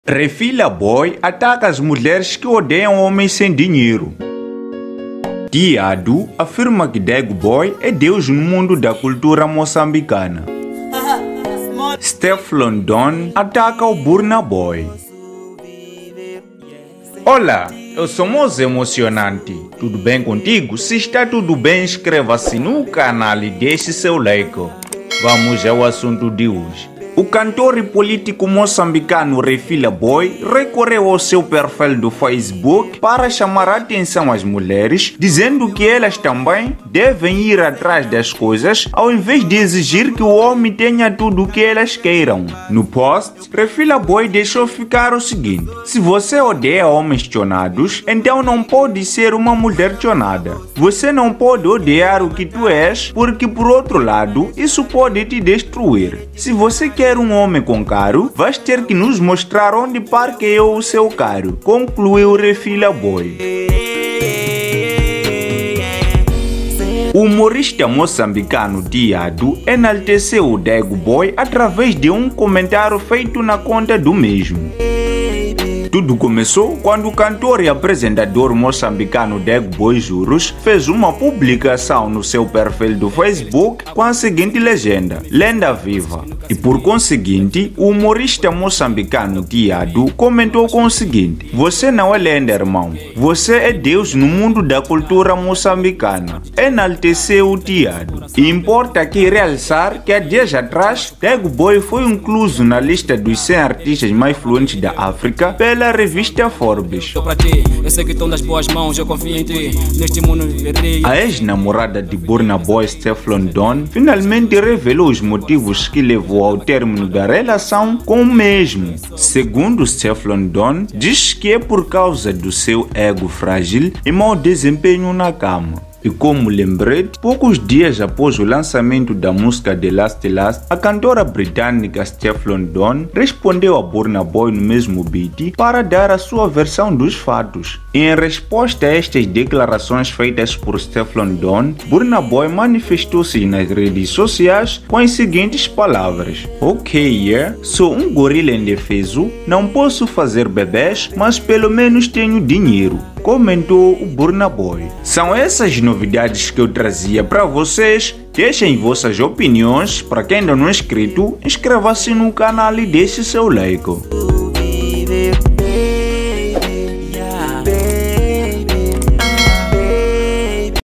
Refila Boy ataca as mulheres que odeiam homens sem dinheiro. Tiado afirma que Dego Boy é Deus no mundo da cultura moçambicana. Stefflon Don ataca o Burna Boy. Olá, eu sou Moze Emocionante. Tudo bem contigo? Se está tudo bem, inscreva-se no canal e deixe seu like. Vamos ao assunto de hoje. O cantor e político moçambicano Refila Boy recorreu ao seu perfil do Facebook para chamar a atenção às mulheres, dizendo que elas também devem ir atrás das coisas ao invés de exigir que o homem tenha tudo o que elas queiram. No post, Refila Boy deixou ficar o seguinte: se você odeia homens tionados, então não pode ser uma mulher tionada. Você não pode odiar o que tu és, porque por outro lado, isso pode te destruir. Se você quer um homem com carro, vais ter que nos mostrar onde parqueou o seu carro, concluiu Refila Boy. O humorista moçambicano Tiado enalteceu o Dego Boy através de um comentário feito na conta do mesmo. Tudo começou quando o cantor e apresentador moçambicano Dego Boy Juros fez uma publicação no seu perfil do Facebook com a seguinte legenda: Lenda viva. E por conseguinte, o humorista moçambicano Tiado comentou com o seguinte: você não é lenda, irmão. Você é Deus no mundo da cultura moçambicana. Enalteceu o Tiado. E importa aqui realçar que há dias atrás, Dego Boy foi incluso na lista dos 100 artistas mais influentes da África pela revista Forbes. A ex-namorada de Burna Boy, Stefflon Don, finalmente revelou os motivos que levou ao término da relação com o mesmo. Segundo Stefflon Don, diz que é por causa do seu ego frágil e mau desempenho na cama. E como lembrete, poucos dias após o lançamento da música The Last Last, a cantora britânica Stefflon Don respondeu a Burna Boy no mesmo beat para dar a sua versão dos fatos. Em resposta a estas declarações feitas por Stefflon Don, Burna Boy manifestou-se nas redes sociais com as seguintes palavras: Ok, sou um gorila indefeso, não posso fazer bebês, mas pelo menos tenho dinheiro, comentou o Burna Boy. São essas novidades que eu trazia para vocês. Deixem vossas opiniões. Para quem ainda não é inscrito, inscreva-se no canal e deixe seu like.